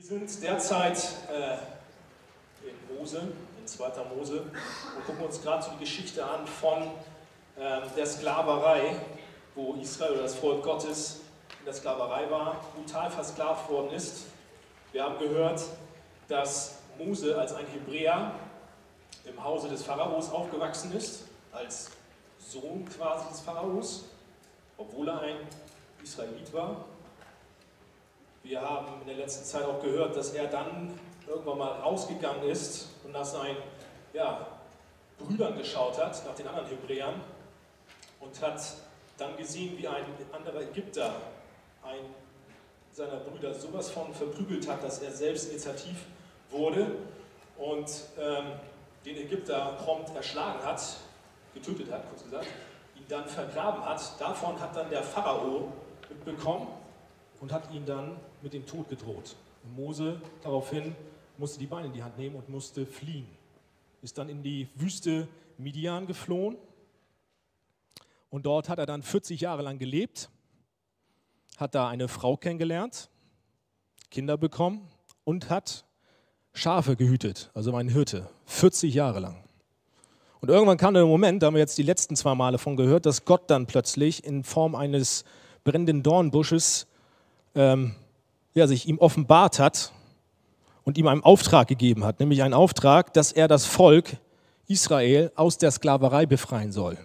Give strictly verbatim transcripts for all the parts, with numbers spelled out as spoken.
Wir sind derzeit äh, in Mose, in zweiter Mose, und gucken uns gerade so die Geschichte an von äh, der Sklaverei, wo Israel oder das Volk Gottes in der Sklaverei war, brutal versklavt worden ist. Wir haben gehört, dass Mose als ein Hebräer im Hause des Pharaos aufgewachsen ist, als Sohn quasi des Pharaos, obwohl er ein Israelit war. Wir haben in der letzten Zeit auch gehört, dass er dann irgendwann mal rausgegangen ist und nach seinen ja, Brüdern geschaut hat, nach den anderen Hebräern, und hat dann gesehen, wie ein anderer Ägypter einen seiner Brüder sowas von verprügelt hat, dass er selbst initiativ wurde und ähm, den Ägypter prompt erschlagen hat, getötet hat, kurz gesagt, ihn dann vergraben hat. Davon hat dann der Pharao mitbekommen und hat ihn dann mit dem Tod gedroht. Und Mose daraufhin musste die Beine in die Hand nehmen und musste fliehen. Ist dann in die Wüste Midian geflohen und dort hat er dann vierzig Jahre lang gelebt, hat da eine Frau kennengelernt, Kinder bekommen und hat Schafe gehütet, also ein Hirte, vierzig Jahre lang. Und irgendwann kam der Moment, da haben wir jetzt die letzten zwei Male von gehört, dass Gott dann plötzlich in Form eines brennenden Dornbusches ähm, ja, sich ihm offenbart hat und ihm einen Auftrag gegeben hat, nämlich einen Auftrag, dass er das Volk Israel aus der Sklaverei befreien soll.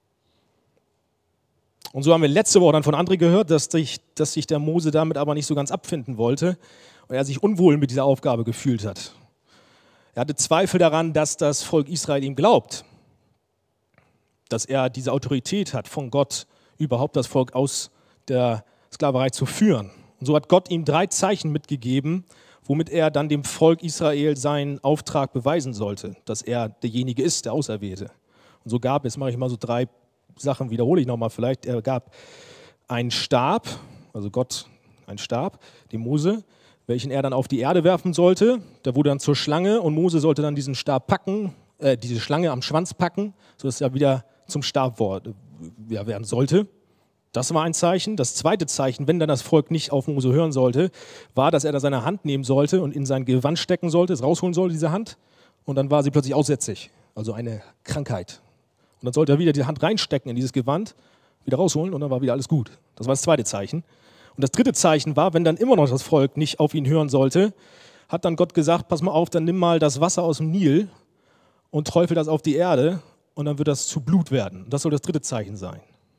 Und so haben wir letzte Woche dann von André gehört, dass sich, dass sich der Mose damit aber nicht so ganz abfinden wollte und er sich unwohl mit dieser Aufgabe gefühlt hat. Er hatte Zweifel daran, dass das Volk Israel ihm glaubt, dass er diese Autorität hat, von Gott überhaupt das Volk aus der Sklaverei zu führen. Und so hat Gott ihm drei Zeichen mitgegeben, womit er dann dem Volk Israel seinen Auftrag beweisen sollte, dass er derjenige ist, der Auserwählte. Und so gab es, mache ich mal so drei Sachen, wiederhole ich nochmal vielleicht, er gab einen Stab, also Gott einen Stab, dem Mose, welchen er dann auf die Erde werfen sollte. Der wurde dann zur Schlange und Mose sollte dann diesen Stab packen, äh, diese Schlange am Schwanz packen, sodass er wieder zum Stab ja, werden sollte. Das war ein Zeichen. Das zweite Zeichen, wenn dann das Volk nicht auf Mose hören sollte, war, dass er da seine Hand nehmen sollte und in sein Gewand stecken sollte, es rausholen sollte, diese Hand. Und dann war sie plötzlich aussätzig, also eine Krankheit. Und dann sollte er wieder die Hand reinstecken in dieses Gewand, wieder rausholen und dann war wieder alles gut. Das war das zweite Zeichen. Und das dritte Zeichen war, wenn dann immer noch das Volk nicht auf ihn hören sollte, hat dann Gott gesagt, pass mal auf, dann nimm mal das Wasser aus dem Nil und träufel das auf die Erde und dann wird das zu Blut werden. Und das soll das dritte Zeichen sein.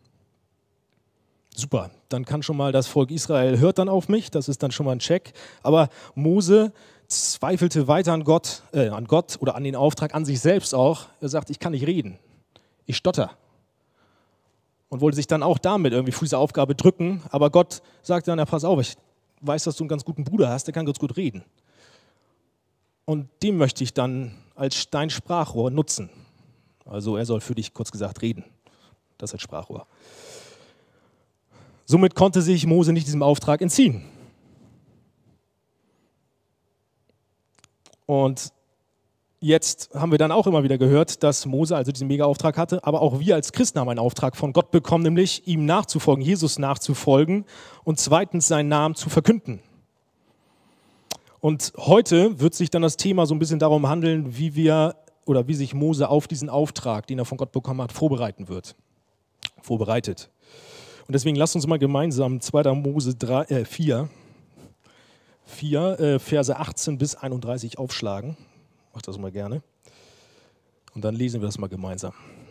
Super, dann kann schon mal das Volk Israel hört dann auf mich, das ist dann schon mal ein Check. Aber Mose zweifelte weiter an Gott, äh, an Gott oder an den Auftrag, an sich selbst auch. Er sagt, ich kann nicht reden, ich stotter. Und wollte sich dann auch damit irgendwie für diese Aufgabe drücken. Aber Gott sagte dann, ja, pass auf, ich weiß, dass du einen ganz guten Bruder hast, der kann ganz gut reden. Und den möchte ich dann als dein Sprachrohr nutzen. Also er soll für dich, kurz gesagt, reden. Das ist ein Sprachrohr. Somit konnte sich Mose nicht diesem Auftrag entziehen. Und jetzt haben wir dann auch immer wieder gehört, dass Mose also diesen Mega-Auftrag hatte, aber auch wir als Christen haben einen Auftrag von Gott bekommen, nämlich ihm nachzufolgen, Jesus nachzufolgen und zweitens seinen Namen zu verkünden. Und heute wird sich dann das Thema so ein bisschen darum handeln, wie wir oder wie sich Mose auf diesen Auftrag, den er von Gott bekommen hat, vorbereiten wird. Vorbereitet. Und deswegen lasst uns mal gemeinsam zweiter Mose drei, äh, vier, vier äh, Verse achtzehn bis einunddreißig aufschlagen. Macht das mal gerne. Und dann lesen wir das mal gemeinsam.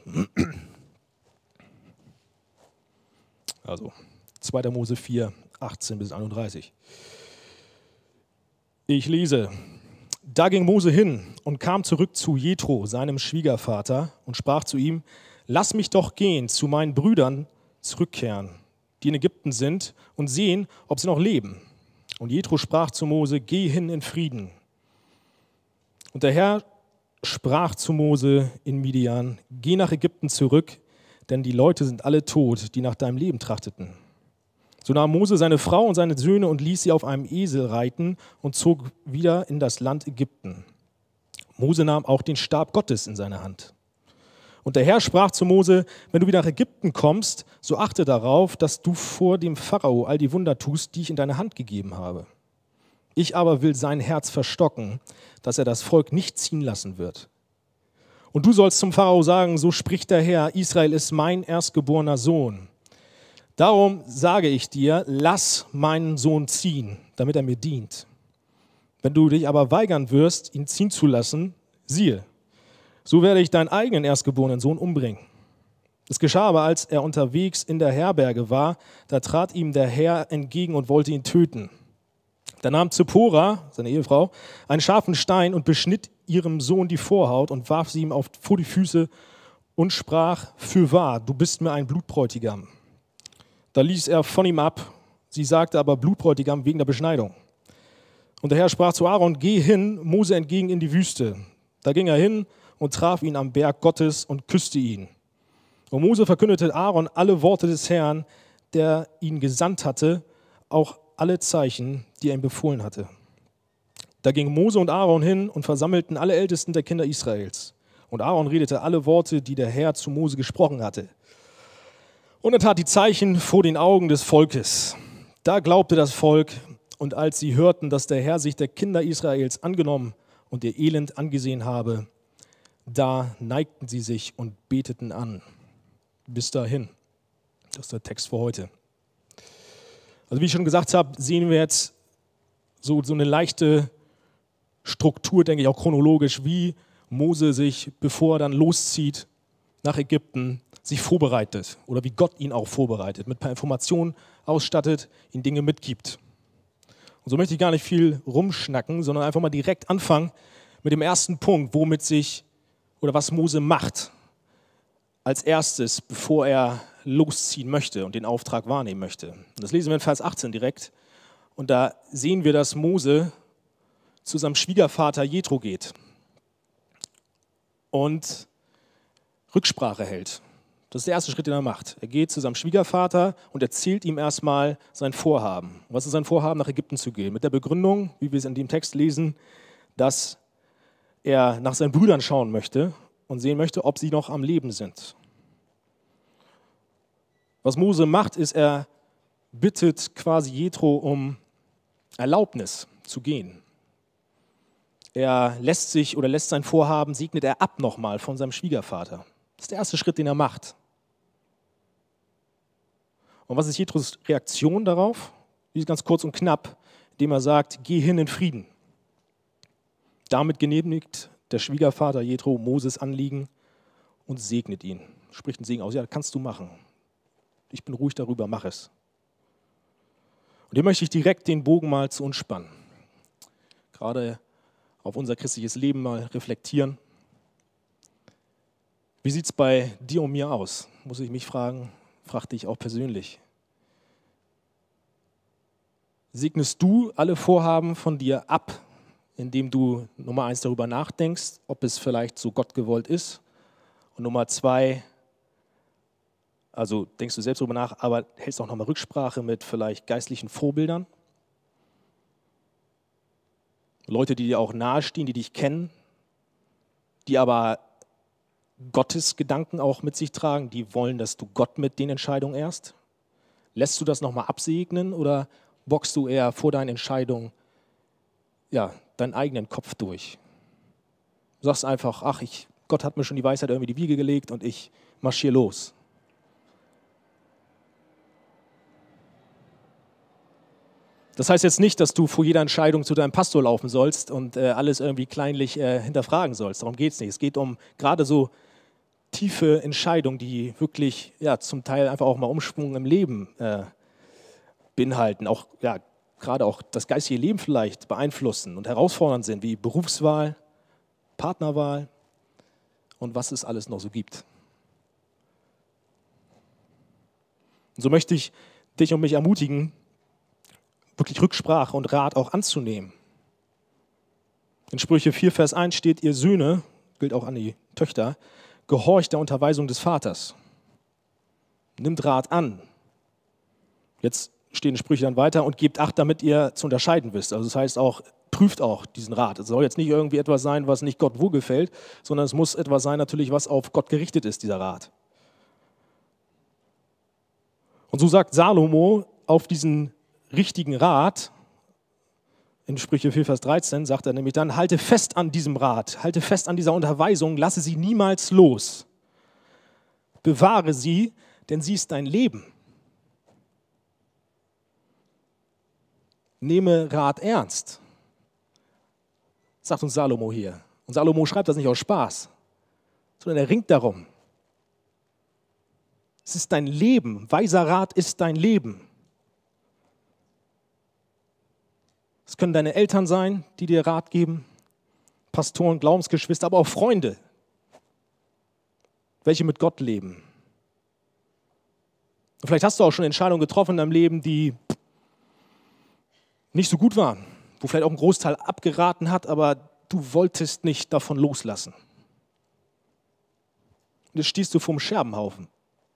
Also, zweiter Mose vier, achtzehn bis einunddreißig. Ich lese. Da ging Mose hin und kam zurück zu Jethro, seinem Schwiegervater, und sprach zu ihm, lass mich doch gehen zu meinen Brüdern zurückkehren, die in Ägypten sind, und sehen, ob sie noch leben. Und Jethro sprach zu Mose, geh hin in Frieden. Und der Herr sprach zu Mose in Midian, geh nach Ägypten zurück, denn die Leute sind alle tot, die nach deinem Leben trachteten. So nahm Mose seine Frau und seine Söhne und ließ sie auf einem Esel reiten und zog wieder in das Land Ägypten. Mose nahm auch den Stab Gottes in seine Hand. Und der Herr sprach zu Mose, wenn du wieder nach Ägypten kommst, so achte darauf, dass du vor dem Pharao all die Wunder tust, die ich in deine Hand gegeben habe. Ich aber will sein Herz verstocken, dass er das Volk nicht ziehen lassen wird. Und du sollst zum Pharao sagen, so spricht der Herr, Israel ist mein erstgeborener Sohn. Darum sage ich dir, lass meinen Sohn ziehen, damit er mir dient. Wenn du dich aber weigern wirst, ihn ziehen zu lassen, siehe, so werde ich deinen eigenen erstgeborenen Sohn umbringen. Es geschah aber, als er unterwegs in der Herberge war, da trat ihm der Herr entgegen und wollte ihn töten. Da nahm Zippora, seine Ehefrau, einen scharfen Stein und beschnitt ihrem Sohn die Vorhaut und warf sie ihm auf, vor die Füße und sprach, fürwahr, du bist mir ein Blutbräutigam. Da ließ er von ihm ab, sie sagte aber Blutbräutigam wegen der Beschneidung. Und der Herr sprach zu Aaron, geh hin, Mose entgegen in die Wüste. Da ging er hin und traf ihn am Berg Gottes und küsste ihn. Und Mose verkündete Aaron alle Worte des Herrn, der ihn gesandt hatte, auch alle Zeichen, die er ihm befohlen hatte. Da gingen Mose und Aaron hin und versammelten alle Ältesten der Kinder Israels. Und Aaron redete alle Worte, die der Herr zu Mose gesprochen hatte. Und er tat die Zeichen vor den Augen des Volkes. Da glaubte das Volk, und als sie hörten, dass der Herr sich der Kinder Israels angenommen und ihr Elend angesehen habe, da neigten sie sich und beteten an. Bis dahin. Das ist der Text für heute. Also wie ich schon gesagt habe, sehen wir jetzt so, so eine leichte Struktur, denke ich auch chronologisch, wie Mose sich, bevor er dann loszieht nach Ägypten, sich vorbereitet oder wie Gott ihn auch vorbereitet, mit ein paar Informationen ausstattet, ihm Dinge mitgibt. Und so möchte ich gar nicht viel rumschnacken, sondern einfach mal direkt anfangen mit dem ersten Punkt, womit sich oder was Mose macht als erstes, bevor er losziehen möchte und den Auftrag wahrnehmen möchte. Und das lesen wir in Vers achtzehn direkt. Und da sehen wir, dass Mose zu seinem Schwiegervater Jethro geht und Rücksprache hält. Das ist der erste Schritt, den er macht. Er geht zu seinem Schwiegervater und erzählt ihm erstmal sein Vorhaben. Was ist sein Vorhaben, nach Ägypten zu gehen? Mit der Begründung, wie wir es in dem Text lesen, dass er nach seinen Brüdern schauen möchte und sehen möchte, ob sie noch am Leben sind. Was Mose macht, ist, er bittet quasi Jethro um Erlaubnis zu gehen. Er lässt sich oder lässt sein Vorhaben, segnet er ab nochmal von seinem Schwiegervater. Das ist der erste Schritt, den er macht. Und was ist Jethros Reaktion darauf? Die ist ganz kurz und knapp, indem er sagt, geh hin in Frieden. Damit genehmigt der Schwiegervater Jethro Moses Anliegen und segnet ihn. Spricht einen Segen aus. Ja, kannst du machen. Ich bin ruhig darüber, mach es. Und hier möchte ich direkt den Bogen mal zu uns spannen. Gerade auf unser christliches Leben mal reflektieren. Wie sieht es bei dir und mir aus? Muss ich mich fragen, frag dich auch persönlich. Segnest du alle Vorhaben von dir ab, indem du Nummer eins darüber nachdenkst, ob es vielleicht so Gott gewollt ist? Und Nummer zwei, also denkst du selbst darüber nach, aber hältst auch nochmal Rücksprache mit vielleicht geistlichen Vorbildern? Leute, die dir auch nahestehen, die dich kennen, die aber Gottes Gedanken auch mit sich tragen, die wollen, dass du Gott mit den Entscheidungen ehrst? Lässt du das nochmal absegnen oder boxst du eher vor deinen Entscheidungen ja, deinen eigenen Kopf durch? Du sagst einfach, ach, ich, Gott hat mir schon die Weisheit irgendwie die Wiege gelegt und ich marschiere los. Das heißt jetzt nicht, dass du vor jeder Entscheidung zu deinem Pastor laufen sollst und äh, alles irgendwie kleinlich äh, hinterfragen sollst. Darum geht es nicht. Es geht um gerade so tiefe Entscheidungen, die wirklich ja, zum Teil einfach auch mal Umschwung im Leben äh, beinhalten. Auch, ja, gerade auch das geistige Leben vielleicht beeinflussen und herausfordernd sind, wie Berufswahl, Partnerwahl und was es alles noch so gibt. Und so möchte ich dich und mich ermutigen, wirklich Rücksprache und Rat auch anzunehmen. In Sprüche vier, Vers eins steht, ihr Söhne, gilt auch an die Töchter, gehorcht der Unterweisung des Vaters. Nimmt Rat an. Jetzt stehen Sprüche dann weiter und gebt Acht, damit ihr zu unterscheiden wisst. Also das heißt auch, prüft auch diesen Rat. Es soll jetzt nicht irgendwie etwas sein, was nicht Gott wohlgefällt, sondern es muss etwas sein natürlich, was auf Gott gerichtet ist, dieser Rat. Und so sagt Salomo auf diesen richtigen Rat, In Sprüche vier, Vers dreizehn sagt er nämlich dann, halte fest an diesem Rat, halte fest an dieser Unterweisung, lasse sie niemals los. Bewahre sie, denn sie ist dein Leben. Nehme Rat ernst, sagt uns Salomo hier. Und Salomo schreibt das nicht aus Spaß, sondern er ringt darum. Es ist dein Leben, weiser Rat ist dein Leben. Es können deine Eltern sein, die dir Rat geben, Pastoren, Glaubensgeschwister, aber auch Freunde, welche mit Gott leben. Und vielleicht hast du auch schon Entscheidungen getroffen in deinem Leben, die nicht so gut waren, wo vielleicht auch ein Großteil abgeraten hat, aber du wolltest nicht davon loslassen. Und jetzt stehst du vorm Scherbenhaufen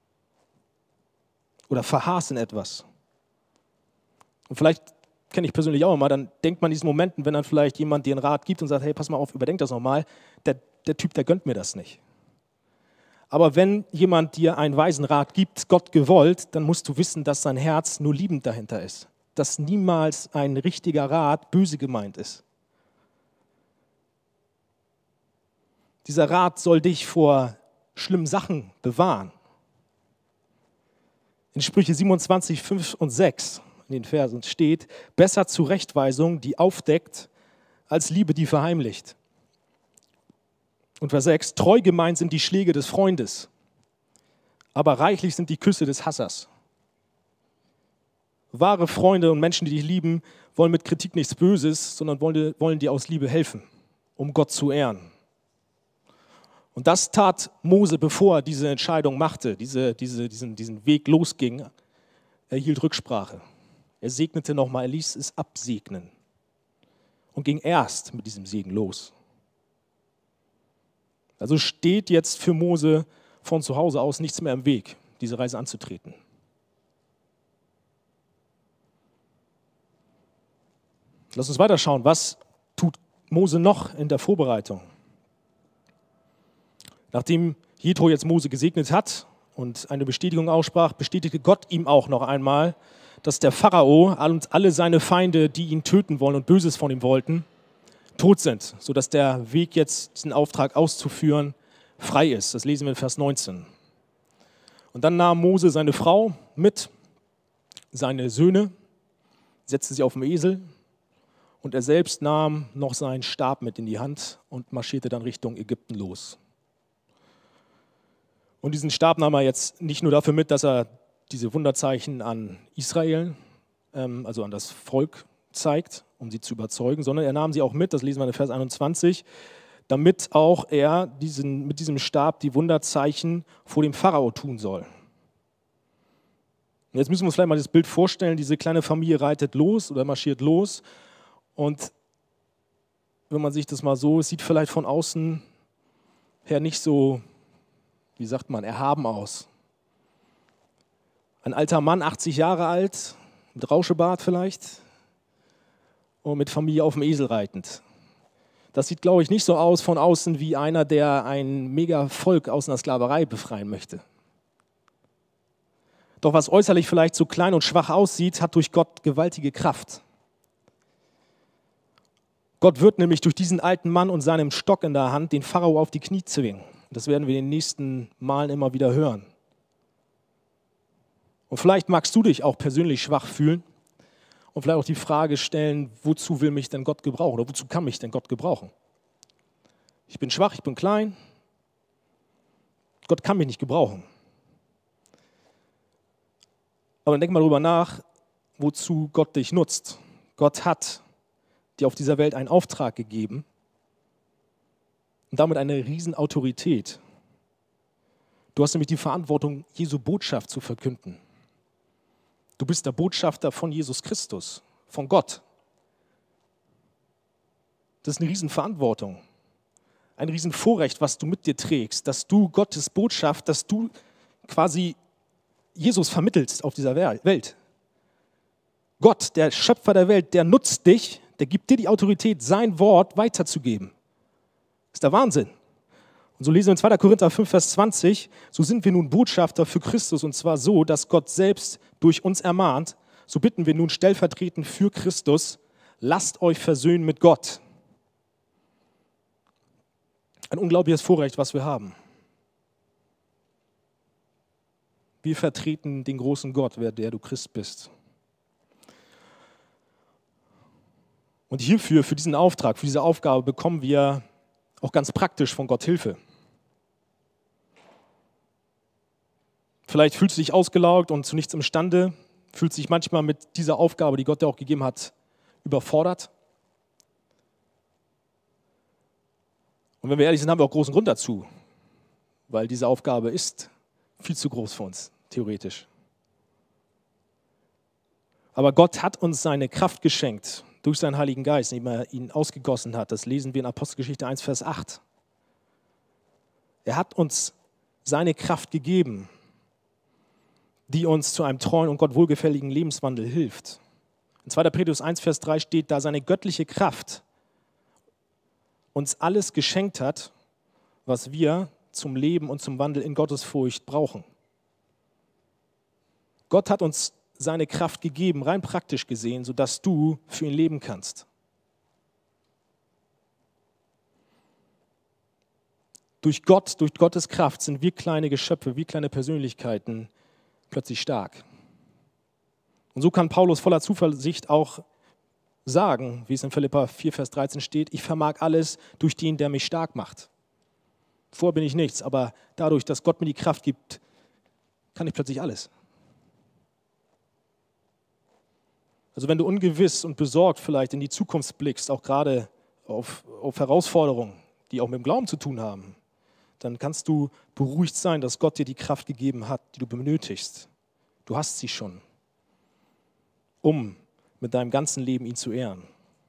oder verharrst in etwas. Und vielleicht kenne ich persönlich auch immer, dann denkt man in diesen Momenten, wenn dann vielleicht jemand dir einen Rat gibt und sagt, hey, pass mal auf, überdenk das nochmal, der, der Typ, der gönnt mir das nicht. Aber wenn jemand dir einen weisen Rat gibt, Gott gewollt, dann musst du wissen, dass sein Herz nur liebend dahinter ist. Dass niemals ein richtiger Rat böse gemeint ist. Dieser Rat soll dich vor schlimmen Sachen bewahren. In Sprüche siebenundzwanzig, fünf und sechs in den Versen steht, besser Zurechtweisung, die aufdeckt, als Liebe, die verheimlicht. Und Vers sechs, treu gemeint sind die Schläge des Freundes, aber reichlich sind die Küsse des Hassers. Wahre Freunde und Menschen, die dich lieben, wollen mit Kritik nichts Böses, sondern wollen, wollen dir aus Liebe helfen, um Gott zu ehren. Und das tat Mose, bevor er diese Entscheidung machte, diese, diese, diesen, diesen Weg losging. Er hielt Rücksprache. Er segnete nochmal, er ließ es absegnen und ging erst mit diesem Segen los. Also steht jetzt für Mose von zu Hause aus nichts mehr im Weg, diese Reise anzutreten. Lass uns weiterschauen, was tut Mose noch in der Vorbereitung? Nachdem Jethro jetzt Mose gesegnet hat und eine Bestätigung aussprach, bestätigte Gott ihm auch noch einmal, dass der Pharao und alle seine Feinde, die ihn töten wollen und Böses von ihm wollten, tot sind, sodass der Weg jetzt, diesen Auftrag auszuführen, frei ist. Das lesen wir in Vers neunzehn. Und dann nahm Mose seine Frau mit, seine Söhne, setzte sie auf den Esel und er selbst nahm noch seinen Stab mit in die Hand und marschierte dann Richtung Ägypten los. Und diesen Stab nahm er jetzt nicht nur dafür mit, dass er diese Wunderzeichen an Israel, ähm, also an das Volk zeigt, um sie zu überzeugen, sondern er nahm sie auch mit, das lesen wir in Vers einundzwanzig, damit auch er diesen, mit diesem Stab die Wunderzeichen vor dem Pharao tun soll. Und jetzt müssen wir uns vielleicht mal das Bild vorstellen, diese kleine Familie reitet los oder marschiert los und wenn man sich das mal so, es sieht vielleicht von außen her nicht so, wie sagt man, erhaben aus. Ein alter Mann, achtzig Jahre alt, mit Rauschebart vielleicht und mit Familie auf dem Esel reitend. Das sieht, glaube ich, nicht so aus von außen wie einer, der ein Mega-Volk aus einer Sklaverei befreien möchte. Doch was äußerlich vielleicht so klein und schwach aussieht, hat durch Gott gewaltige Kraft. Gott wird nämlich durch diesen alten Mann und seinem Stock in der Hand den Pharao auf die Knie zwingen. Das werden wir in den nächsten Malen immer wieder hören. Und vielleicht magst du dich auch persönlich schwach fühlen und vielleicht auch die Frage stellen, wozu will mich denn Gott gebrauchen oder wozu kann mich denn Gott gebrauchen? Ich bin schwach, ich bin klein, Gott kann mich nicht gebrauchen. Aber dann denk mal darüber nach, wozu Gott dich nutzt. Gott hat dir auf dieser Welt einen Auftrag gegeben und damit eine Riesenautorität. Du hast nämlich die Verantwortung, Jesu Botschaft zu verkünden. Du bist der Botschafter von Jesus Christus, von Gott. Das ist eine Riesenverantwortung, ein Riesenvorrecht, was du mit dir trägst, dass du Gottes Botschaft, dass du quasi Jesus vermittelst auf dieser Welt. Gott, der Schöpfer der Welt, der nutzt dich, der gibt dir die Autorität, sein Wort weiterzugeben. Das ist der Wahnsinn. Und so lesen wir in zweiter Korinther fünf, Vers zwanzig, so sind wir nun Botschafter für Christus und zwar so, dass Gott selbst durch uns ermahnt, so bitten wir nun stellvertretend für Christus, lasst euch versöhnen mit Gott. Ein unglaubliches Vorrecht, was wir haben. Wir vertreten den großen Gott, wer der du Christ bist. Und hierfür, für diesen Auftrag, für diese Aufgabe bekommen wir auch ganz praktisch von Gott Hilfe. Vielleicht fühlst du dich ausgelaugt und zu nichts imstande, fühlst dich manchmal mit dieser Aufgabe, die Gott dir auch gegeben hat, überfordert. Und wenn wir ehrlich sind, haben wir auch großen Grund dazu, weil diese Aufgabe ist viel zu groß für uns, theoretisch. Aber Gott hat uns seine Kraft geschenkt durch seinen Heiligen Geist, indem er ihn ausgegossen hat. Das lesen wir in Apostelgeschichte eins, Vers acht. Er hat uns seine Kraft gegeben, die uns zu einem treuen und Gott wohlgefälligen Lebenswandel hilft. In zweiter Petrus eins, Vers drei steht, da seine göttliche Kraft uns alles geschenkt hat, was wir zum Leben und zum Wandel in Gottesfurcht brauchen. Gott hat uns seine Kraft gegeben, rein praktisch gesehen, sodass du für ihn leben kannst. Durch Gott, durch Gottes Kraft sind wir kleine Geschöpfe, wir kleine Persönlichkeiten plötzlich stark. Und so kann Paulus voller Zuversicht auch sagen, wie es in Philipper vier, Vers dreizehn steht, ich vermag alles durch den, der mich stark macht. Vorher bin ich nichts, aber dadurch, dass Gott mir die Kraft gibt, kann ich plötzlich alles. Also wenn du ungewiss und besorgt vielleicht in die Zukunft blickst, auch gerade auf, auf Herausforderungen, die auch mit dem Glauben zu tun haben, dann kannst du beruhigt sein, dass Gott dir die Kraft gegeben hat, die du benötigst. Du hast sie schon, um mit deinem ganzen Leben ihn zu ehren.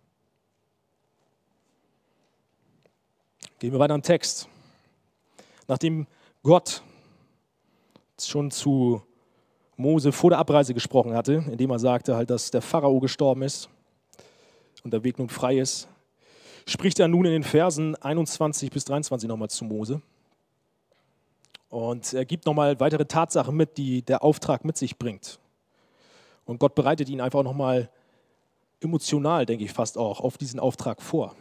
Gehen wir weiter im Text. Nachdem Gott schon zu Mose vor der Abreise gesprochen hatte, indem er sagte, halt, dass der Pharao gestorben ist und der Weg nun frei ist, spricht er nun in den Versen einundzwanzig bis dreiundzwanzig nochmal zu Mose. Und er gibt nochmal weitere Tatsachen mit, die der Auftrag mit sich bringt. Und Gott bereitet ihn einfach nochmal emotional, denke ich fast auch, auf diesen Auftrag vor.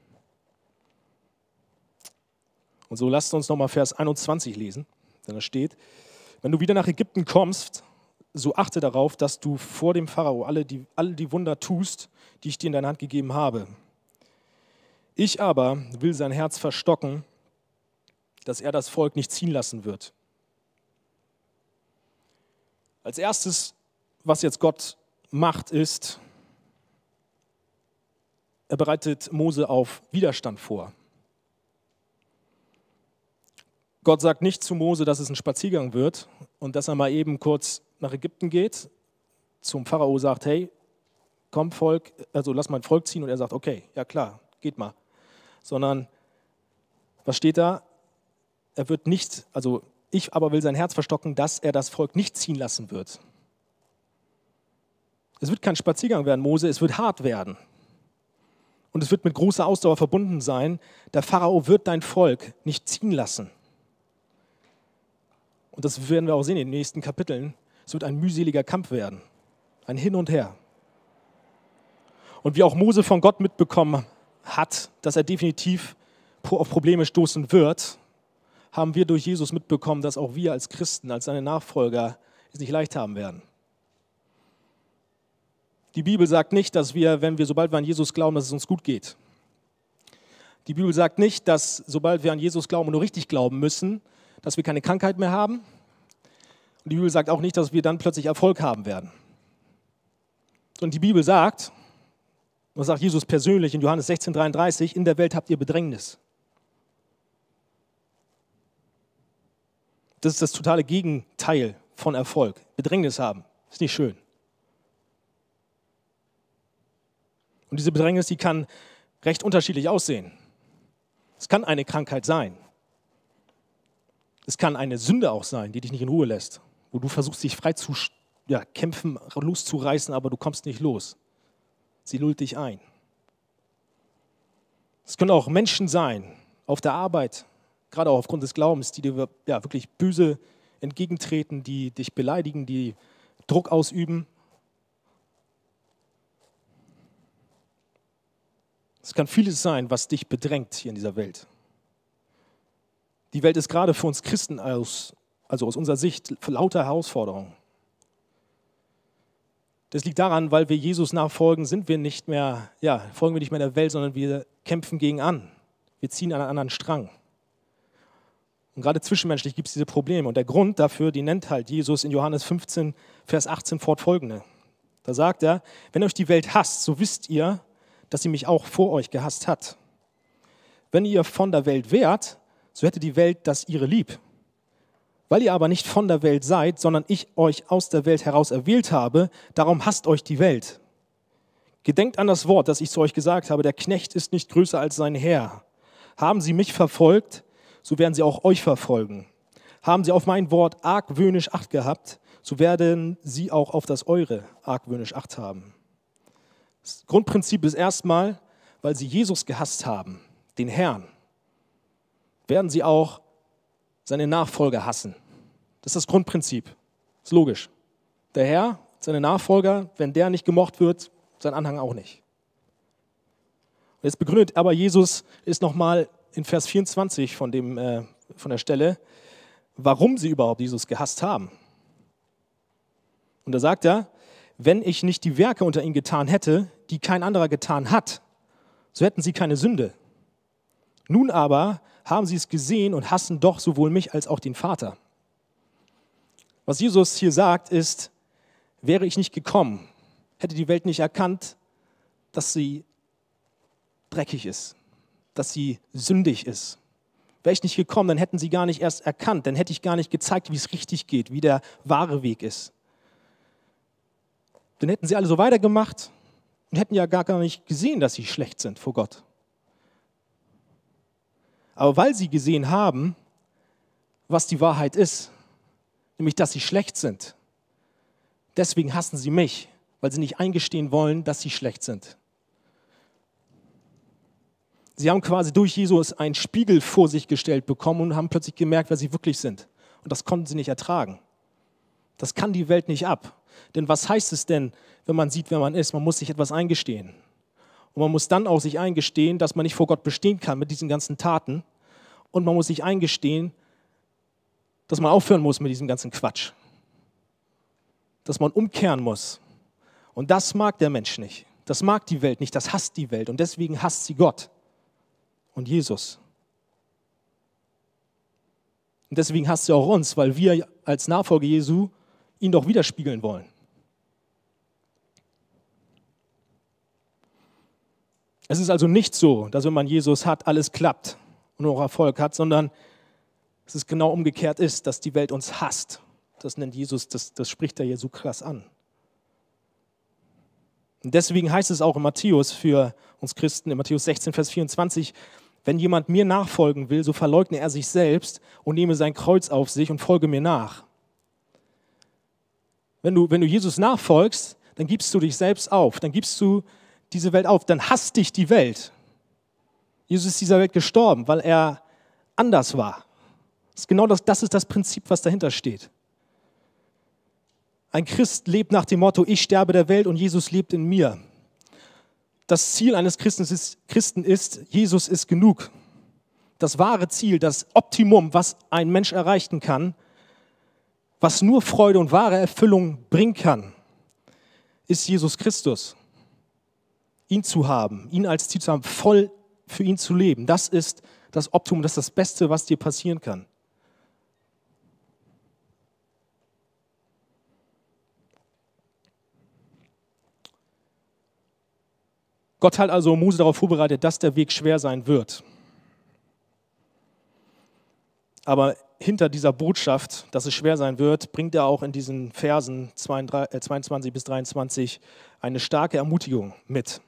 Und so lasst uns nochmal Vers einundzwanzig lesen, denn da steht, wenn du wieder nach Ägypten kommst, so achte darauf, dass du vor dem Pharao alle die, alle die Wunder tust, die ich dir in deine Hand gegeben habe. Ich aber will sein Herz verstocken, dass er das Volk nicht ziehen lassen wird. Als erstes, was jetzt Gott macht, ist, er bereitet Mose auf Widerstand vor. Gott sagt nicht zu Mose, dass es ein Spaziergang wird und dass er mal eben kurz nach Ägypten geht, zum Pharao sagt, hey, komm Volk, also lass mein Volk ziehen und er sagt, okay, ja klar, geht mal. Sondern, was steht da? Er wird nicht, also ich aber will sein Herz verstocken, dass er das Volk nicht ziehen lassen wird. Es wird kein Spaziergang werden, Mose, es wird hart werden. Und es wird mit großer Ausdauer verbunden sein. Der Pharao wird dein Volk nicht ziehen lassen. Und das werden wir auch sehen in den nächsten Kapiteln. Es wird ein mühseliger Kampf werden, ein Hin und Her. Und wie auch Mose von Gott mitbekommen hat, dass er definitiv auf Probleme stoßen wird, haben wir durch Jesus mitbekommen, dass auch wir als Christen, als seine Nachfolger es nicht leicht haben werden. Die Bibel sagt nicht, dass wir, wenn wir, sobald wir an Jesus glauben, dass es uns gut geht. Die Bibel sagt nicht, dass sobald wir an Jesus glauben und nur richtig glauben müssen, dass wir keine Krankheit mehr haben. Und die Bibel sagt auch nicht, dass wir dann plötzlich Erfolg haben werden. Und die Bibel sagt, und das sagt Jesus persönlich in Johannes sechzehn, dreiunddreißig, in der Welt habt ihr Bedrängnis. Das ist das totale Gegenteil von Erfolg. Bedrängnis haben, ist nicht schön. Und diese Bedrängnis, die kann recht unterschiedlich aussehen. Es kann eine Krankheit sein. Es kann eine Sünde auch sein, die dich nicht in Ruhe lässt, wo du versuchst, dich frei zu ja, kämpfen, loszureißen, aber du kommst nicht los. Sie lullt dich ein. Es können auch Menschen sein, auf der Arbeit, gerade auch aufgrund des Glaubens, die dir ja, wirklich böse entgegentreten, die dich beleidigen, die Druck ausüben. Es kann vieles sein, was dich bedrängt hier in dieser Welt. Die Welt ist gerade für uns Christen, aus, also aus unserer Sicht, für lauter Herausforderungen. Das liegt daran, weil wir Jesus nachfolgen, sind wir nicht mehr, ja, folgen wir nicht mehr der Welt, sondern wir kämpfen gegen an. Wir ziehen an einen anderen Strang. Und gerade zwischenmenschlich gibt es diese Probleme. Und der Grund dafür, die nennt halt Jesus in Johannes fünfzehn, Vers achtzehn fortfolgende. Da sagt er, wenn euch die Welt hasst, so wisst ihr, dass sie mich auch vor euch gehasst hat. Wenn ihr von der Welt wärt, so hätte die Welt das ihre lieb. Weil ihr aber nicht von der Welt seid, sondern ich euch aus der Welt heraus erwählt habe, darum hasst euch die Welt. Gedenkt an das Wort, das ich zu euch gesagt habe, der Knecht ist nicht größer als sein Herr. Haben sie mich verfolgt, so werden sie auch euch verfolgen. Haben sie auf mein Wort argwöhnisch Acht gehabt, so werden sie auch auf das eure argwöhnisch Acht haben. Das Grundprinzip ist erstmal, weil sie Jesus gehasst haben, den Herrn, werden sie auch seine Nachfolger hassen. Das ist das Grundprinzip. Das ist logisch. Der Herr, seine Nachfolger, wenn der nicht gemocht wird, sein Anhang auch nicht. Und jetzt begründet aber Jesus ist nochmal in Vers vierundzwanzig von, dem, äh, von der Stelle, warum sie überhaupt Jesus gehasst haben. Und da sagt er, wenn ich nicht die Werke unter ihnen getan hätte, die kein anderer getan hat, so hätten sie keine Sünde. Nun aber haben sie es gesehen und hassen doch sowohl mich als auch den Vater. Was Jesus hier sagt ist, wäre ich nicht gekommen, hätte die Welt nicht erkannt, dass sie dreckig ist, dass sie sündig ist. Wäre ich nicht gekommen, dann hätten sie gar nicht erst erkannt, dann hätte ich gar nicht gezeigt, wie es richtig geht, wie der wahre Weg ist. Dann hätten sie alle so weitergemacht und hätten ja gar, gar nicht gesehen, dass sie schlecht sind vor Gott. Aber weil sie gesehen haben, was die Wahrheit ist, nämlich, dass sie schlecht sind, deswegen hassen sie mich, weil sie nicht eingestehen wollen, dass sie schlecht sind. Sie haben quasi durch Jesus einen Spiegel vor sich gestellt bekommen und haben plötzlich gemerkt, wer sie wirklich sind. Und das konnten sie nicht ertragen. Das kann die Welt nicht ab. Denn was heißt es denn, wenn man sieht, wer man ist? Man muss sich etwas eingestehen. Und man muss dann auch sich eingestehen, dass man nicht vor Gott bestehen kann mit diesen ganzen Taten. Und man muss sich eingestehen, dass man aufhören muss mit diesem ganzen Quatsch. Dass man umkehren muss. Und das mag der Mensch nicht. Das mag die Welt nicht. Das hasst die Welt. Und deswegen hasst sie Gott und Jesus. Und deswegen hasst sie auch uns, weil wir als Nachfolger Jesu ihn doch widerspiegeln wollen. Es ist also nicht so, dass wenn man Jesus hat, alles klappt und auch Erfolg hat, sondern dass es genau umgekehrt ist, dass die Welt uns hasst. Das nennt Jesus, das, das spricht er hier so krass an. Und deswegen heißt es auch in Matthäus für uns Christen, in Matthäus sechzehn, Vers vierundzwanzig, wenn jemand mir nachfolgen will, so verleugne er sich selbst und nehme sein Kreuz auf sich und folge mir nach. Wenn du, wenn du Jesus nachfolgst, dann gibst du dich selbst auf, dann gibst du diese Welt auf, dann hasst dich die Welt. Jesus ist dieser Welt gestorben, weil er anders war. Das ist genau das, das ist das Prinzip, was dahinter steht. Ein Christ lebt nach dem Motto, ich sterbe der Welt und Jesus lebt in mir. Das Ziel eines Christen ist, Christen ist, Jesus ist genug. Das wahre Ziel, das Optimum, was ein Mensch erreichen kann, was nur Freude und wahre Erfüllung bringen kann, ist Jesus Christus. Ihn zu haben, ihn als Ziel zu haben, voll für ihn zu leben. Das ist das Optimum, das ist das Beste, was dir passieren kann. Gott hat also Mose darauf vorbereitet, dass der Weg schwer sein wird. Aber hinter dieser Botschaft, dass es schwer sein wird, bringt er auch in diesen Versen zweiundzwanzig bis dreiundzwanzig eine starke Ermutigung mit.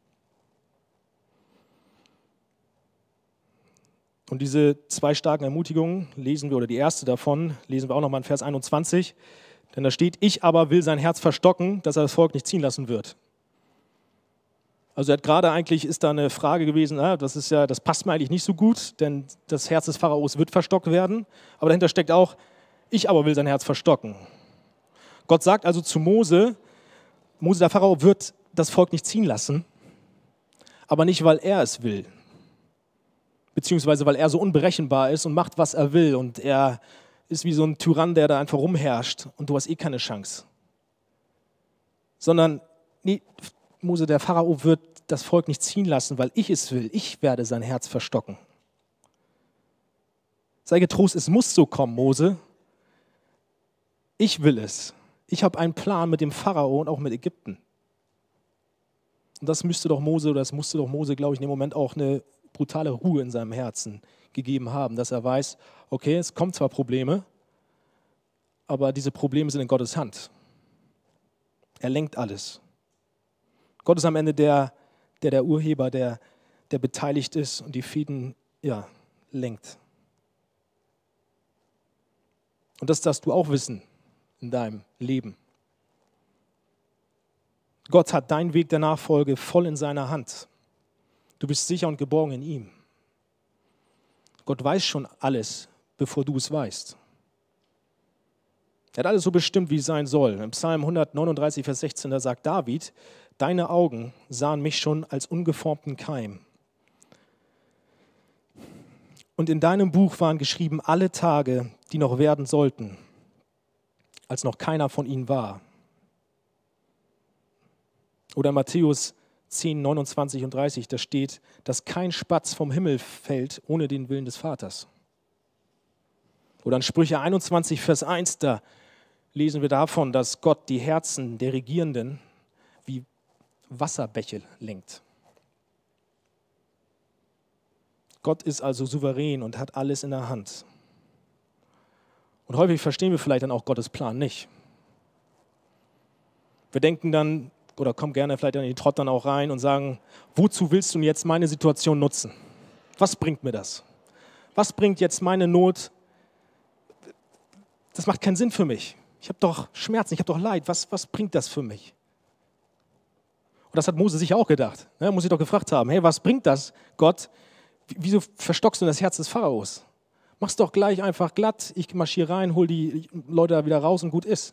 Und diese zwei starken Ermutigungen lesen wir, oder die erste davon, lesen wir auch nochmal in Vers einundzwanzig. Denn da steht, ich aber will sein Herz verstocken, dass er das Volk nicht ziehen lassen wird. Also er hat gerade eigentlich, ist da eine Frage gewesen, ah, das ist ja, das passt mir eigentlich nicht so gut, denn das Herz des Pharaos wird verstockt werden. Aber dahinter steckt auch, ich aber will sein Herz verstocken. Gott sagt also zu Mose, Mose, der Pharao wird das Volk nicht ziehen lassen, aber nicht, weil er es will, beziehungsweise weil er so unberechenbar ist und macht, was er will und er ist wie so ein Tyrann, der da einfach rumherrscht und du hast eh keine Chance. Sondern, nee, Mose, der Pharao wird das Volk nicht ziehen lassen, weil ich es will. Ich werde sein Herz verstocken. Sei getrost, es muss so kommen, Mose. Ich will es. Ich habe einen Plan mit dem Pharao und auch mit Ägypten. Und das müsste doch Mose, oder das musste doch Mose, glaube ich, in dem Moment auch eine brutale Ruhe in seinem Herzen gegeben haben, dass er weiß, okay, es kommen zwar Probleme, aber diese Probleme sind in Gottes Hand. Er lenkt alles. Gott ist am Ende der, der, der Urheber, der, der beteiligt ist und die Fäden, ja, lenkt. Und das darfst du auch wissen in deinem Leben. Gott hat deinen Weg der Nachfolge voll in seiner Hand. Du bist sicher und geborgen in ihm. Gott weiß schon alles, bevor du es weißt. Er hat alles so bestimmt, wie es sein soll. Im Psalm hundertneununddreißig, Vers sechzehn, da sagt David, deine Augen sahen mich schon als ungeformten Keim. Und in deinem Buch waren geschrieben alle Tage, die noch werden sollten, als noch keiner von ihnen war. Oder Matthäus zehn, neunundzwanzig und dreißig, da steht, dass kein Spatz vom Himmel fällt ohne den Willen des Vaters. Oder in Sprüche einundzwanzig, Vers eins, da lesen wir davon, dass Gott die Herzen der Regierenden wie Wasserbäche lenkt. Gott ist also souverän und hat alles in der Hand. Und häufig verstehen wir vielleicht dann auch Gottes Plan nicht. Wir denken dann, oder kommen gerne vielleicht in den Trott dann auch rein und sagen, wozu willst du jetzt meine Situation nutzen? Was bringt mir das? Was bringt jetzt meine Not? Das macht keinen Sinn für mich. Ich habe doch Schmerzen, ich habe doch Leid. Was, was bringt das für mich? Und das hat Mose sich auch gedacht. Er muss sich doch gefragt haben, hey, was bringt das, Gott? Wieso verstockst du das Herz des Pharaos? Mach's doch gleich einfach glatt, ich marschiere rein, hol die Leute da wieder raus und gut ist.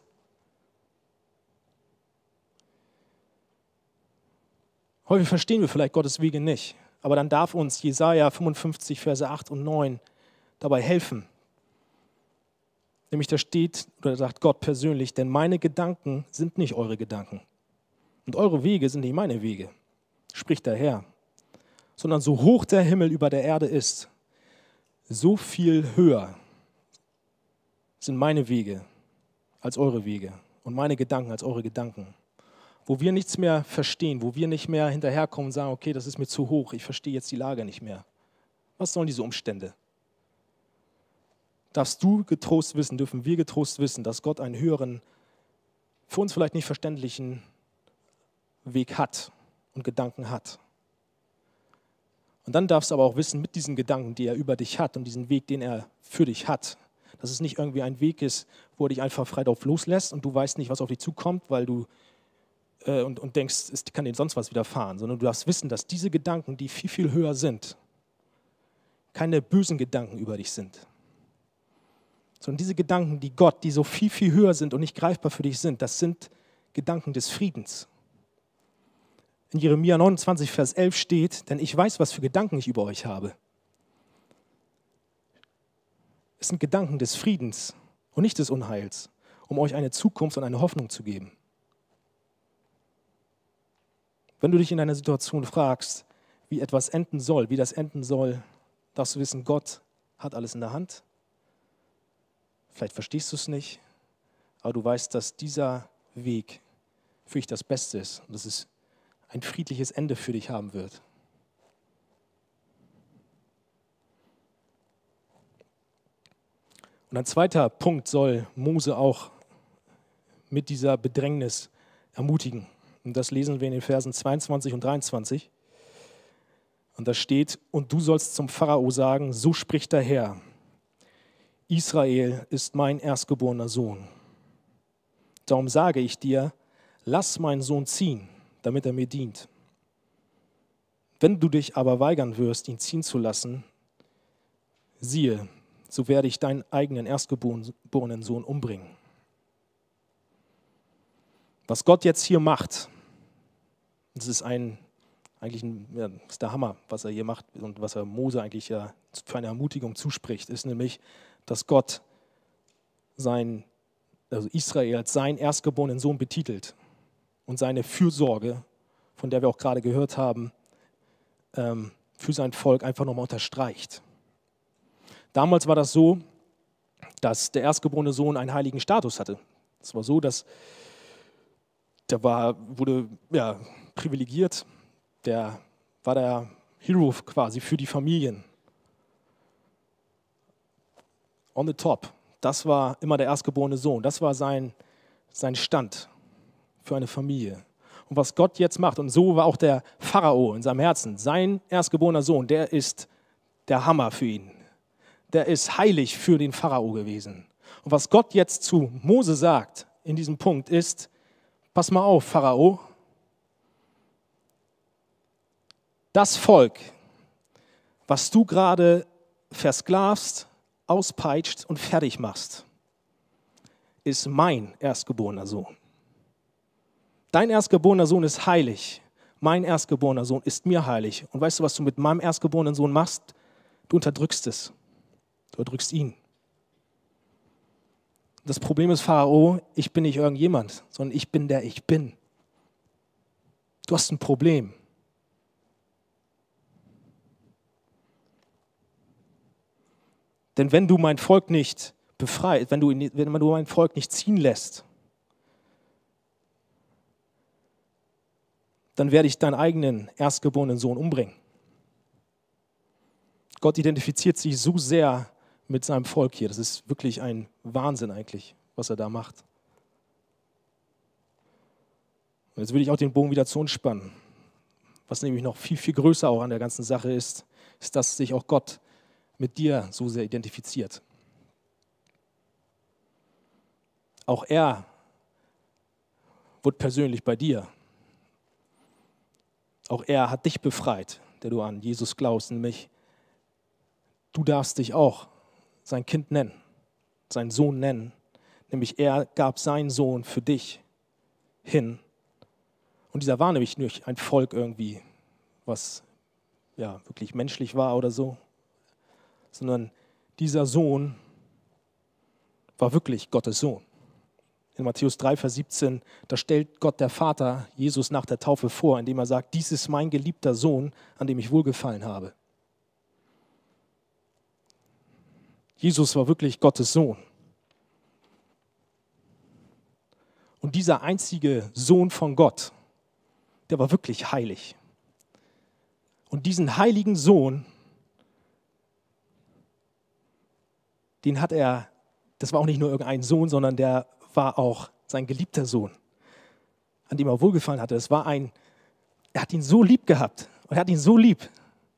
Häufig verstehen wir vielleicht Gottes Wege nicht, aber dann darf uns Jesaja fünfundfünfzig, Verse acht und neun dabei helfen. Nämlich da steht, oder sagt Gott persönlich, denn meine Gedanken sind nicht eure Gedanken und eure Wege sind nicht meine Wege, spricht der Herr. Sondern so hoch der Himmel über der Erde ist, so viel höher sind meine Wege als eure Wege und meine Gedanken als eure Gedanken. Wo wir nichts mehr verstehen, wo wir nicht mehr hinterherkommen und sagen, okay, das ist mir zu hoch, ich verstehe jetzt die Lage nicht mehr. Was sollen diese Umstände? Darfst du getrost wissen, dürfen wir getrost wissen, dass Gott einen höheren, für uns vielleicht nicht verständlichen Weg hat und Gedanken hat. Und dann darfst du aber auch wissen, mit diesen Gedanken, die er über dich hat und diesen Weg, den er für dich hat, dass es nicht irgendwie ein Weg ist, wo er dich einfach frei drauf loslässt und du weißt nicht, was auf dich zukommt, weil du äh, und, und denkst, es kann dir sonst was widerfahren, sondern du darfst wissen, dass diese Gedanken, die viel, viel höher sind, keine bösen Gedanken über dich sind, sondern diese Gedanken, die Gott, die so viel, viel höher sind und nicht greifbar für dich sind, das sind Gedanken des Friedens. In Jeremia neunundzwanzig, Vers elf steht, denn ich weiß, was für Gedanken ich über euch habe. Es sind Gedanken des Friedens und nicht des Unheils, um euch eine Zukunft und eine Hoffnung zu geben. Wenn du dich in einer Situation fragst, wie etwas enden soll, wie das enden soll, darfst du wissen, Gott hat alles in der Hand. Vielleicht verstehst du es nicht, aber du weißt, dass dieser Weg für dich das Beste ist und dass es ein friedliches Ende für dich haben wird. Und ein zweiter Punkt soll Mose auch mit dieser Bedrängnis ermutigen. Und das lesen wir in den Versen zweiundzwanzig und dreiundzwanzig. Und da steht, und du sollst zum Pharao sagen, so spricht der Herr, Israel ist mein erstgeborener Sohn. Darum sage ich dir, lass meinen Sohn ziehen, damit er mir dient. Wenn du dich aber weigern wirst, ihn ziehen zu lassen, siehe, so werde ich deinen eigenen erstgeborenen Sohn umbringen. Was Gott jetzt hier macht, das ist ein eigentlich ein, ja, ist der Hammer, was er hier macht und was er Mose eigentlich ja für eine Ermutigung zuspricht, ist nämlich, dass Gott sein, also Israel als seinen erstgeborenen Sohn betitelt und seine Fürsorge, von der wir auch gerade gehört haben, ähm, für sein Volk einfach nochmal unterstreicht. Damals war das so, dass der erstgeborene Sohn einen heiligen Status hatte. Es war so, dass der war, wurde ja, privilegiert, der war der Hero quasi für die Familien. On the top. Das war immer der erstgeborene Sohn. Das war sein, sein Stand für eine Familie. Und was Gott jetzt macht, und so war auch der Pharao in seinem Herzen, sein erstgeborener Sohn, der ist der Hammer für ihn. Der ist heilig für den Pharao gewesen. Und was Gott jetzt zu Mose sagt in diesem Punkt ist, pass mal auf, Pharao, das Volk, was du gerade versklavst, auspeitscht und fertig machst, ist mein erstgeborener Sohn. Dein erstgeborener Sohn ist heilig, mein erstgeborener Sohn ist mir heilig. Und weißt du, was du mit meinem erstgeborenen Sohn machst? Du unterdrückst es. Du unterdrückst ihn. Das Problem ist, Pharao, ich bin nicht irgendjemand, sondern ich bin der ich bin. Du hast ein Problem. Denn wenn du mein Volk nicht befreist, wenn du, wenn du mein Volk nicht ziehen lässt, dann werde ich deinen eigenen erstgeborenen Sohn umbringen. Gott identifiziert sich so sehr mit seinem Volk hier. Das ist wirklich ein Wahnsinn eigentlich, was er da macht. Und jetzt will ich auch den Bogen wieder zu uns spannen. Was nämlich noch viel, viel größer auch an der ganzen Sache ist, ist, dass sich auch Gott mit dir so sehr identifiziert. Auch er wird persönlich bei dir. Auch er hat dich befreit, der du an Jesus glaubst, nämlich du darfst dich auch sein Kind nennen, seinen Sohn nennen. Nämlich er gab seinen Sohn für dich hin. Und dieser war nämlich nicht ein Volk irgendwie, was ja wirklich menschlich war oder so, sondern dieser Sohn war wirklich Gottes Sohn. In Matthäus drei, Vers siebzehn, da stellt Gott der Vater Jesus nach der Taufe vor, indem er sagt, dies ist mein geliebter Sohn, an dem ich wohlgefallen habe. Jesus war wirklich Gottes Sohn. Und dieser einzige Sohn von Gott, der war wirklich heilig. Und diesen heiligen Sohn, den hat er, das war auch nicht nur irgendein Sohn, sondern der war auch sein geliebter Sohn, an dem er wohlgefallen hatte. Es war ein, er hat ihn so lieb gehabt und er hat ihn so lieb.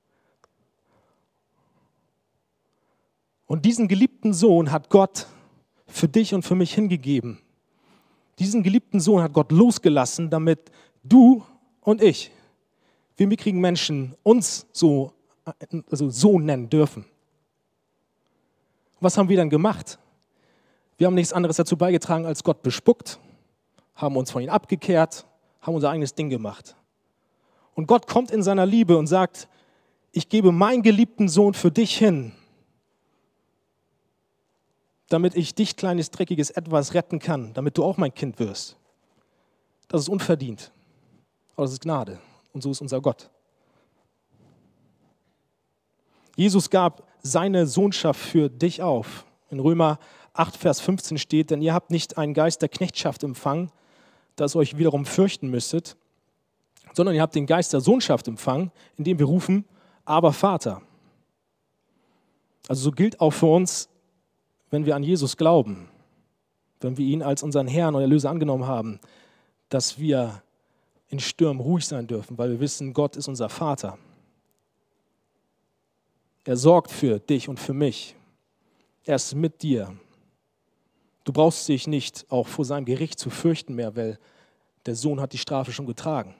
Und diesen geliebten Sohn hat Gott für dich und für mich hingegeben. Diesen geliebten Sohn hat Gott losgelassen, damit du und ich, wir mickrigen Menschen, uns so, also so nennen dürfen. Was haben wir dann gemacht? Wir haben nichts anderes dazu beigetragen, als Gott bespuckt, haben uns von ihm abgekehrt, haben unser eigenes Ding gemacht. Und Gott kommt in seiner Liebe und sagt, ich gebe meinen geliebten Sohn für dich hin, damit ich dich, kleines, dreckiges Etwas, retten kann, damit du auch mein Kind wirst. Das ist unverdient, aber das ist Gnade und so ist unser Gott. Jesus gab seine Sohnschaft für dich auf. In Römer acht, Vers fünfzehn steht, denn ihr habt nicht einen Geist der Knechtschaft empfangen, dass ihr euch wiederum fürchten müsstet, sondern ihr habt den Geist der Sohnschaft empfangen, indem wir rufen, aber Vater. Also so gilt auch für uns, wenn wir an Jesus glauben, wenn wir ihn als unseren Herrn und Erlöser angenommen haben, dass wir in Stürmen ruhig sein dürfen, weil wir wissen, Gott ist unser Vater. Er sorgt für dich und für mich. Er ist mit dir. Du brauchst dich nicht auch vor seinem Gericht zu fürchten mehr, weil der Sohn hat die Strafe schon getragen.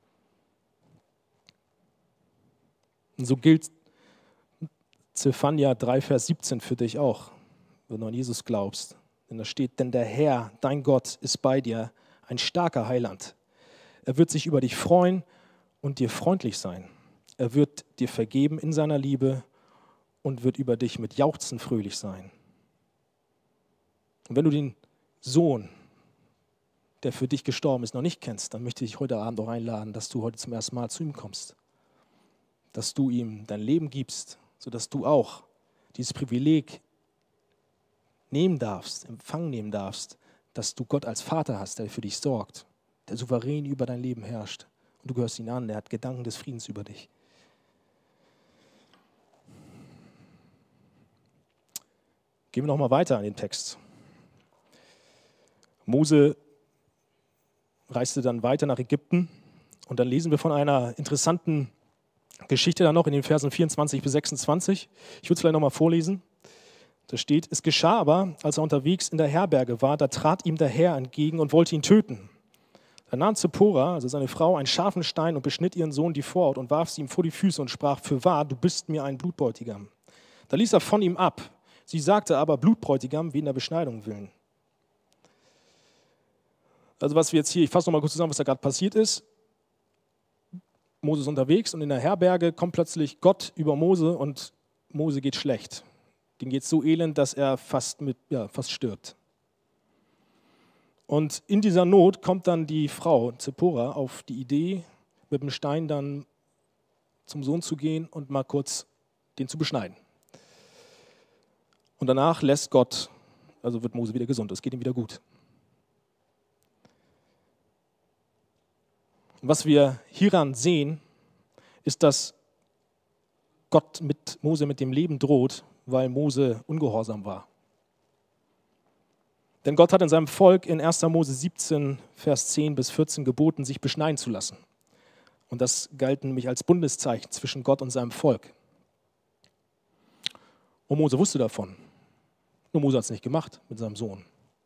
Und so gilt Zephania drei, Vers siebzehn für dich auch, wenn du an Jesus glaubst. Denn da steht, denn der Herr, dein Gott, ist bei dir, ein starker Heiland. Er wird sich über dich freuen und dir freundlich sein. Er wird dir vergeben in seiner Liebe und wird über dich mit Jauchzen fröhlich sein. Und wenn du den Sohn, der für dich gestorben ist, noch nicht kennst, dann möchte ich dich heute Abend auch einladen, dass du heute zum ersten Mal zu ihm kommst. Dass du ihm dein Leben gibst, sodass du auch dieses Privileg nehmen darfst, Empfang nehmen darfst, dass du Gott als Vater hast, der für dich sorgt, der souverän über dein Leben herrscht. Und du gehörst ihn an, er hat Gedanken des Friedens über dich. Gehen wir nochmal weiter in den Text. Mose reiste dann weiter nach Ägypten und dann lesen wir von einer interessanten Geschichte dann noch in den Versen vierundzwanzig bis sechsundzwanzig. Ich würde es vielleicht nochmal vorlesen. Da steht, es geschah aber, als er unterwegs in der Herberge war, da trat ihm der Herr entgegen und wollte ihn töten. Da nahm Zippora, also seine Frau, einen scharfen Stein und beschnitt ihren Sohn die Vorhaut und warf sie ihm vor die Füße und sprach, fürwahr, du bist mir ein Blutbräutigam. Da ließ er von ihm ab. Sie sagte aber, Blutbräutigam, wegen der Beschneidung willen. Also was wir jetzt hier, ich fasse nochmal kurz zusammen, was da gerade passiert ist. Mose ist unterwegs und in der Herberge kommt plötzlich Gott über Mose und Mose geht schlecht. Dem geht es so elend, dass er fast, mit, ja, fast stirbt. Und in dieser Not kommt dann die Frau Zippora auf die Idee, mit dem Stein dann zum Sohn zu gehen und mal kurz den zu beschneiden. Und danach lässt Gott, also wird Mose wieder gesund, es geht ihm wieder gut. Und was wir hieran sehen, ist, dass Gott mit Mose mit dem Leben droht, weil Mose ungehorsam war. Denn Gott hat in seinem Volk in erster Mose siebzehn, Vers zehn bis vierzehn geboten, sich beschneiden zu lassen. Und das galt nämlich als Bundeszeichen zwischen Gott und seinem Volk. Und Mose wusste davon. Nur Mose hat es nicht gemacht mit seinem Sohn.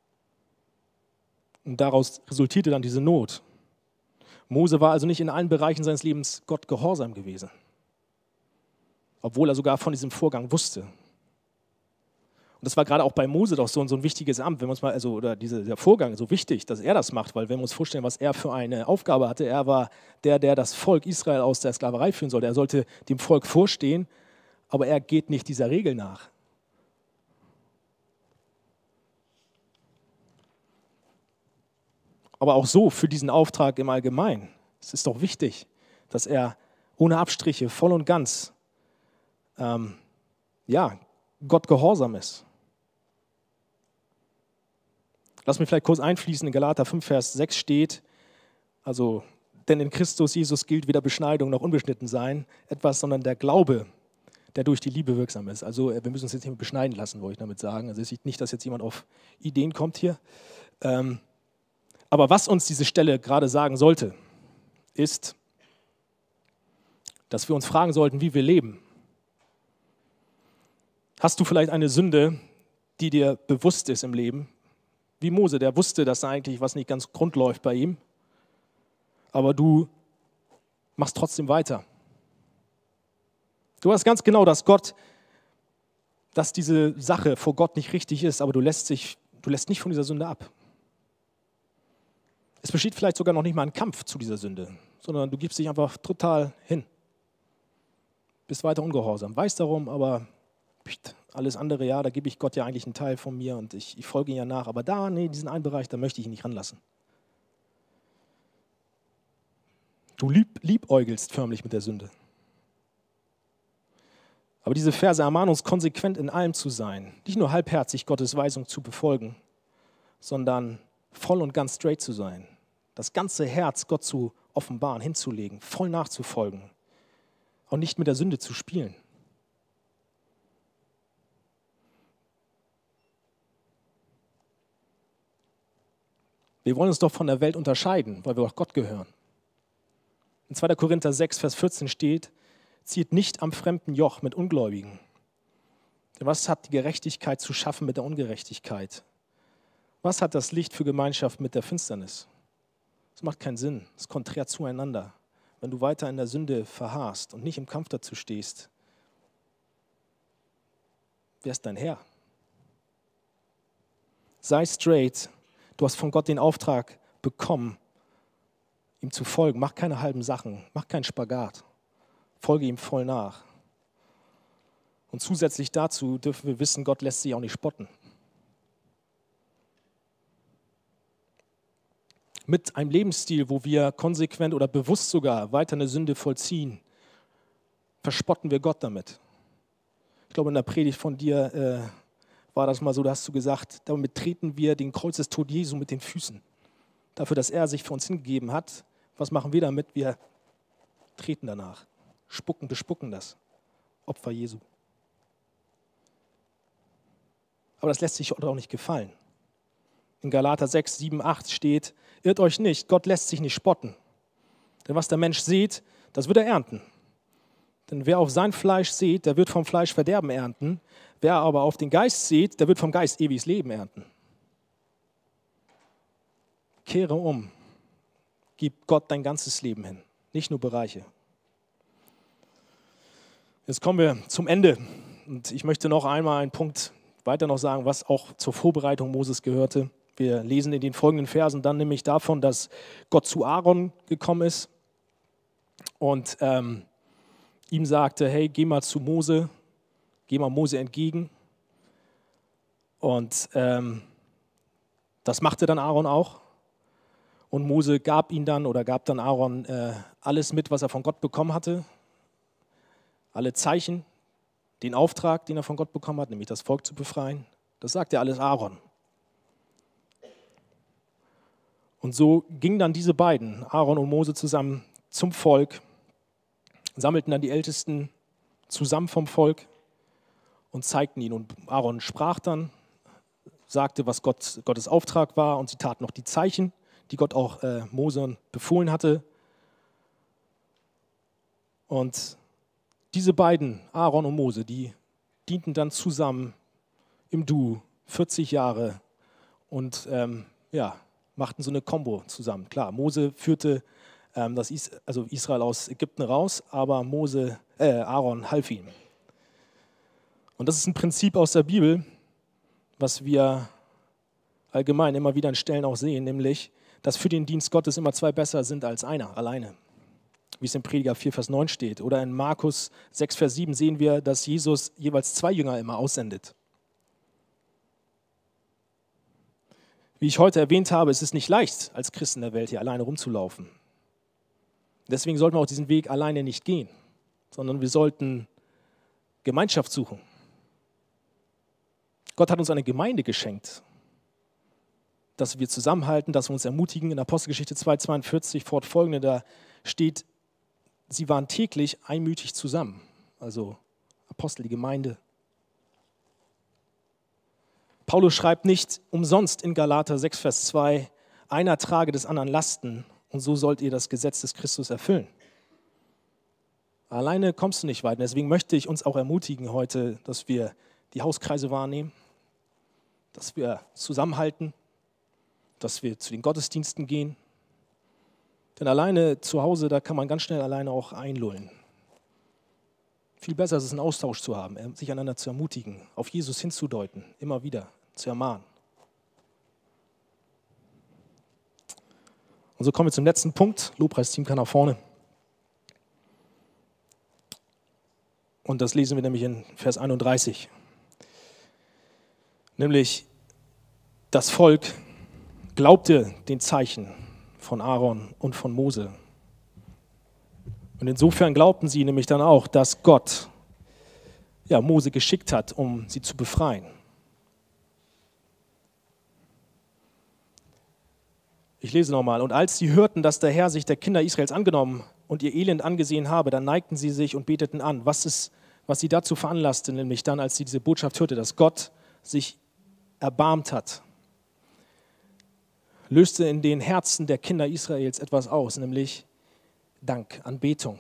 Und daraus resultierte dann diese Not. Mose war also nicht in allen Bereichen seines Lebens Gott gehorsam gewesen. Obwohl er sogar von diesem Vorgang wusste. Und das war gerade auch bei Mose doch so, so ein wichtiges Amt, wenn wir uns mal, also, oder diese, der Vorgang so wichtig, dass er das macht, weil wenn wir uns vorstellen, was er für eine Aufgabe hatte, er war der, der das Volk Israel aus der Sklaverei führen sollte. Er sollte dem Volk vorstehen, aber er geht nicht dieser Regel nach. Aber auch so für diesen Auftrag im Allgemeinen. Es ist doch wichtig, dass er ohne Abstriche voll und ganz ähm, ja, Gott gehorsam ist. Lass mich vielleicht kurz einfließen, in Galater fünf, Vers sechs steht, also, denn in Christus Jesus gilt weder Beschneidung noch Unbeschnittensein etwas, sondern der Glaube, der durch die Liebe wirksam ist. Also wir müssen uns jetzt nicht beschneiden lassen, wollte ich damit sagen. Also es ist nicht, dass jetzt jemand auf Ideen kommt hier. Ähm, aber was uns diese Stelle gerade sagen sollte, ist, dass wir uns fragen sollten, wie wir leben. Hast du vielleicht eine Sünde, die dir bewusst ist im Leben? Wie Mose, der wusste, dass da eigentlich was nicht ganz rund läuft bei ihm. Aber du machst trotzdem weiter. Du weißt ganz genau, dass Gott, dass diese Sache vor Gott nicht richtig ist, aber du lässt, sich, du lässt nicht von dieser Sünde ab. Es besteht vielleicht sogar noch nicht mal ein Kampf zu dieser Sünde, sondern du gibst dich einfach total hin. Bist weiter ungehorsam. Weißt darum, aber alles andere, ja, da gebe ich Gott ja eigentlich einen Teil von mir und ich, ich folge ihm ja nach. Aber da, nee, diesen einen Bereich, da möchte ich ihn nicht ranlassen. Du lieb, liebäugelst förmlich mit der Sünde. Aber diese Verse ermahnen uns, konsequent in allem zu sein. Nicht nur halbherzig Gottes Weisung zu befolgen, sondern voll und ganz straight zu sein. Das ganze Herz Gott zu offenbaren, hinzulegen, voll nachzufolgen. Und nicht mit der Sünde zu spielen. Wir wollen uns doch von der Welt unterscheiden, weil wir auch Gott gehören. In zweiter Korinther sechs, Vers vierzehn steht, zieht nicht am fremden Joch mit Ungläubigen. Denn was hat die Gerechtigkeit zu schaffen mit der Ungerechtigkeit? Was hat das Licht für Gemeinschaft mit der Finsternis? Das macht keinen Sinn, es ist konträr zueinander. Wenn du weiter in der Sünde verharrst und nicht im Kampf dazu stehst, wer ist dein Herr? Sei straight, du hast von Gott den Auftrag bekommen, ihm zu folgen. Mach keine halben Sachen, mach keinen Spagat. Folge ihm voll nach. Und zusätzlich dazu dürfen wir wissen, Gott lässt sich auch nicht spotten. Mit einem Lebensstil, wo wir konsequent oder bewusst sogar weiter eine Sünde vollziehen, verspotten wir Gott damit. Ich glaube, in der Predigt von dir äh, war das mal so, da hast du gesagt, damit treten wir den Kreuzestod Jesu mit den Füßen. Dafür, dass er sich für uns hingegeben hat. Was machen wir damit? Wir treten danach, spucken, bespucken das Opfer Jesu. Aber das lässt sich Gott auch nicht gefallen. In Galater sechs, sieben, acht steht, irrt euch nicht, Gott lässt sich nicht spotten. Denn was der Mensch sät, das wird er ernten. Denn wer auf sein Fleisch sät, der wird vom Fleisch Verderben ernten. Wer aber auf den Geist sät, der wird vom Geist ewiges Leben ernten. Kehre um. Gib Gott dein ganzes Leben hin, nicht nur Bereiche. Jetzt kommen wir zum Ende. Und ich möchte noch einmal einen Punkt weiter noch sagen, was auch zur Vorbereitung Moses gehörte. Wir lesen in den folgenden Versen dann nämlich davon, dass Gott zu Aaron gekommen ist und ähm, ihm sagte, hey, geh mal zu Mose, geh mal Mose entgegen. Und ähm, das machte dann Aaron auch. Und Mose gab ihn dann oder gab dann Aaron äh, alles mit, was er von Gott bekommen hatte. Alle Zeichen, den Auftrag, den er von Gott bekommen hat, nämlich das Volk zu befreien. Das sagte alles Aaron. Und so gingen dann diese beiden, Aaron und Mose, zusammen zum Volk, sammelten dann die Ältesten zusammen vom Volk und zeigten ihn. Und Aaron sprach dann, sagte, was Gott, Gottes Auftrag war, und sie taten noch die Zeichen, die Gott auch äh, Mose befohlen hatte. Und diese beiden, Aaron und Mose, die dienten dann zusammen im Duo vierzig Jahre und ähm, ja, machten so eine Kombo zusammen. Klar, Mose führte ähm, das Is- also Israel aus Ägypten raus, aber Mose, äh, Aaron half ihm. Und das ist ein Prinzip aus der Bibel, was wir allgemein immer wieder an Stellen auch sehen, nämlich, dass für den Dienst Gottes immer zwei besser sind als einer alleine. Wie es in Prediger vier, Vers neun steht. Oder in Markus sechs, Vers sieben sehen wir, dass Jesus jeweils zwei Jünger immer aussendet. Wie ich heute erwähnt habe, ist es nicht leicht, als Christen der Welt hier alleine rumzulaufen. Deswegen sollten wir auch diesen Weg alleine nicht gehen, sondern wir sollten Gemeinschaft suchen. Gott hat uns eine Gemeinde geschenkt, dass wir zusammenhalten, dass wir uns ermutigen. In Apostelgeschichte zwei, zweiundvierzig fortfolgende, da steht, sie waren täglich einmütig zusammen. Also Apostel, die Gemeinde. Paulus schreibt nicht umsonst in Galater sechs, Vers zwei, einer trage des anderen Lasten und so sollt ihr das Gesetz des Christus erfüllen. Alleine kommst du nicht weit. Deswegen möchte ich uns auch ermutigen heute, dass wir die Hauskreise wahrnehmen, dass wir zusammenhalten, dass wir zu den Gottesdiensten gehen. Denn alleine zu Hause, da kann man ganz schnell alleine auch einlullen. Viel besser ist es, einen Austausch zu haben, sich einander zu ermutigen, auf Jesus hinzudeuten, immer wieder zu ermahnen. Und so kommen wir zum letzten Punkt. Lobpreisteam kann nach vorne. Und das lesen wir nämlich in Vers einunddreißig. Nämlich, das Volk glaubte den Zeichen von Aaron und von Mose. Und insofern glaubten sie nämlich dann auch, dass Gott ja, Mose geschickt hat, um sie zu befreien. Ich lese nochmal. Und als sie hörten, dass der Herr sich der Kinder Israels angenommen und ihr Elend angesehen habe, dann neigten sie sich und beteten an. Was ist, was sie dazu veranlasste, nämlich dann, als sie diese Botschaft hörte, dass Gott sich erbarmt hat, löste in den Herzen der Kinder Israels etwas aus, nämlich Dank, Anbetung.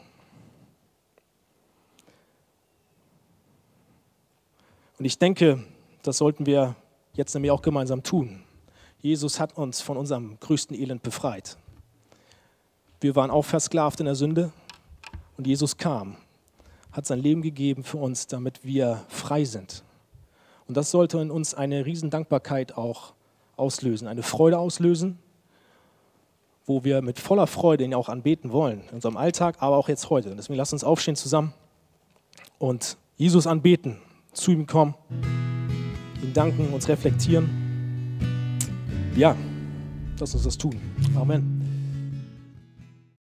Und ich denke, das sollten wir jetzt nämlich auch gemeinsam tun. Jesus hat uns von unserem größten Elend befreit. Wir waren auch versklavt in der Sünde und Jesus kam, hat sein Leben gegeben für uns, damit wir frei sind. Und das sollte in uns eine riesen Dankbarkeit auch auslösen, eine Freude auslösen wo wir mit voller Freude ihn auch anbeten wollen, in unserem Alltag, aber auch jetzt heute. Und deswegen lasst uns aufstehen zusammen und Jesus anbeten, zu ihm kommen, ihm danken, uns reflektieren. Ja, lass uns das tun. Amen.